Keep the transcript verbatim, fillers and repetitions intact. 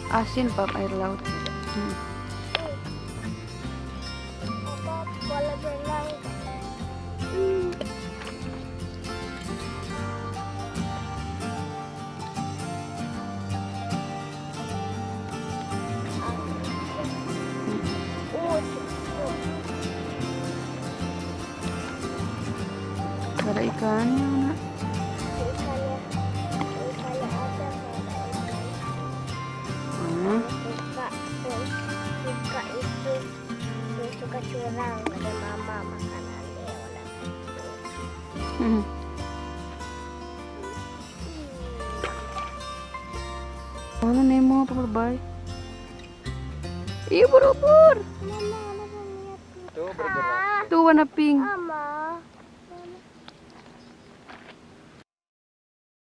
Asin pak air laut. Hmm. Bola berenang. Hmm. Ada ikannya, nak. Ikannya, ikannya ada. Hmm. Suka, suka itu, yang suka curang. Ada mama makanannya orang itu. Hmm. Mana Nemo apa berbay? Iya berubur. Mama, mama lihat. Tuh bergerak. Tuh warna pink. Mama.